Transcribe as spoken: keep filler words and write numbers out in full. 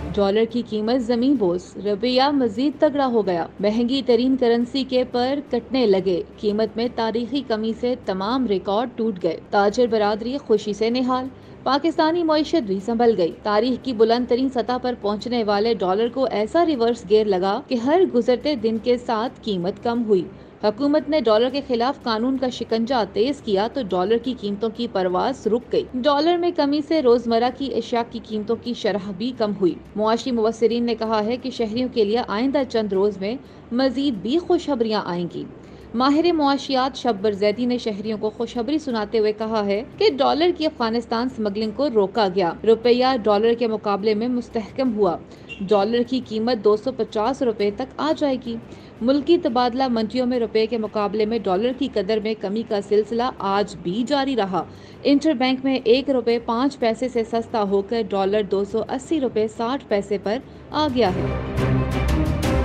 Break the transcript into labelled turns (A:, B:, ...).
A: Dollar की कीमत जमीन बोस, रुपया मजीद तगड़ा हो गया। महंगी तरीन करेंसी के पर कटने लगे। कीमत में तारीखी कमी से तमाम रिकॉर्ड टूट गए। ताजर बरादरी खुशी से निहाल। पाकिस्तानी मईशत भी संभल गई। तारीख की बुलंद तरीन सतह पर पहुंचने वाले डॉलर को ऐसा रिवर्स गियर लगा कि हर गुजरते दिन के साथ कीमत कम हुई। हुकूमत ने डॉलर के खिलाफ कानून का शिकंजा तेज किया तो डॉलर की कीमतों की परवाज रुक गई। डॉलर में कमी से रोजमर्रा की अशिया की कीमतों की शरह भी कम हुई। मुआशी मुबस्सिरीन ने कहा है कि शहरियों के लिए आइंदा चंद रोज में मजीद भी खुशखबरियां आएंगी। माहिर मुआशियात शब्बर जैदी ने शहरियों को खुशखबरी सुनाते हुए कहा है कि डॉलर की अफगानिस्तान स्मगलिंग को रोका गया। रुपया डॉलर के मुकाबले में मुस्तहकम हुआ। डॉलर की कीमत दो सौ पचास रुपए तक आ जाएगी। मुल्की तबादला मंडियों में रुपए के मुकाबले में डॉलर की कदर में कमी का सिलसिला आज भी जारी रहा। इंटरबैंक में एक रुपए पाँच पैसे से सस्ता होकर डॉलर दो सौ अस्सी रुपए साठ पैसे पर आ गया है।